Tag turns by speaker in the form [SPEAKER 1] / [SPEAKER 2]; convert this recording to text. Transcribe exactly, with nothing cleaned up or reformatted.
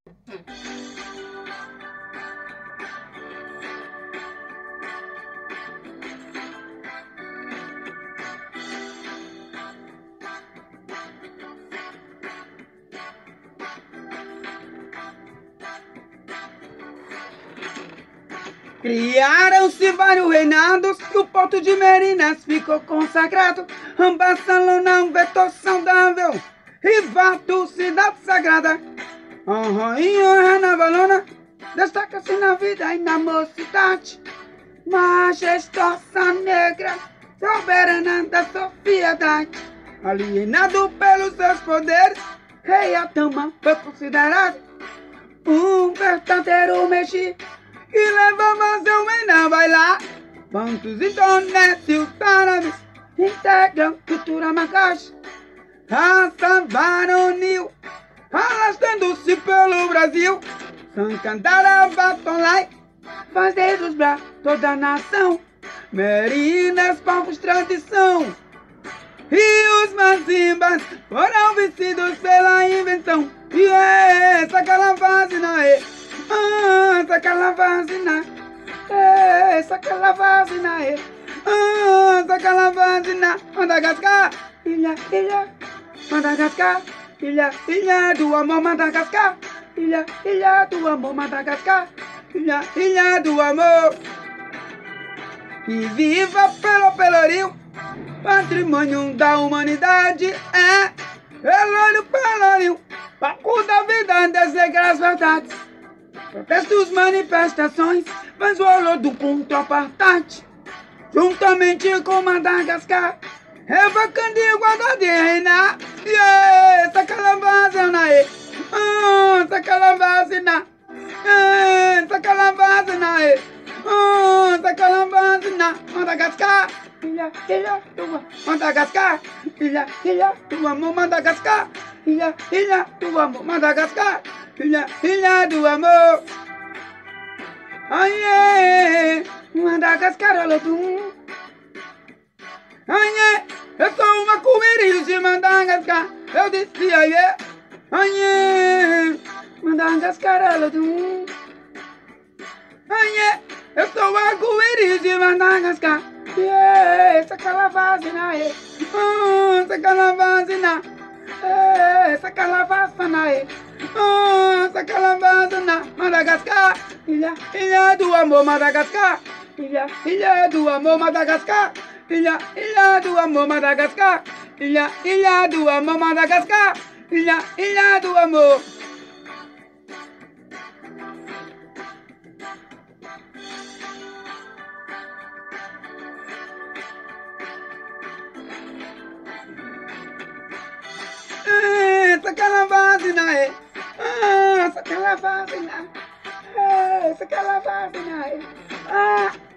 [SPEAKER 1] Criaram-se vários reinados e o porto de Merinas ficou consagrado. Barcelona, um vetor saudável, rival, cidade sagrada. A rainha Ana Valona destaca-se na vida e na mocidade. Majestosa negra, soberana da sociedade. Alienado pelos seus poderes, rei Atama foi considerado um verdadeiro Meji que levava seu reino a bailar. Quantos indonésios árabes integram cultura magache, raça varonil, arrastando-se pelo Brasil. Sankandara Batonlai faz deslumbrar toda a nação. Merinas, povos, tradição. E os mazimbas foram vencidos pela invenção. E é essa calavazina, é essa calavazina, é essa calavazina, é essa calavazina. Madagascar, ilha, ilha, Madagascar, ilha, ilha do amor, Madagascar, ilha, ilha do amor, Madagascar, ilha, ilha do amor. E viva pelo Pelourinho, patrimônio da humanidade, é Pelourinho, Pelourinho, palco da vida, desejar as verdades. Protestos, manifestações, mas o olho do ponto apartheid, juntamente com Madagascar, revocando igualdade de reinar. E essa calavazina, essa calavazina, essa calavazina, essa calavazina. Madagascar, ilha, ilha do amor, Madagascar, ilha, ilha do amor, Madagascar, ilha, ilha do amor, Madagascar, ilha, ilha do amor. Aie, Madagascar, olodum. Aie, eu sou uma coelhinha de Madagascar. Eu disse aie, aie, Madagascar, olodum. Aie, eu sou uma coelhinha de Madagascar. Yeah, essa calavazina, é essa calavazina, essa calavazina, é essa calavazina. Madagascar, ilha, ilha do amor, Madagascar, ilha, ilha do amor, Madagascar, ilha, ilha do amor, Madagascar, ilha, ilha do amor, Madagascar, ilha, ilha do amor. Essa calavazina, é essa calavazina, essa calavazina, é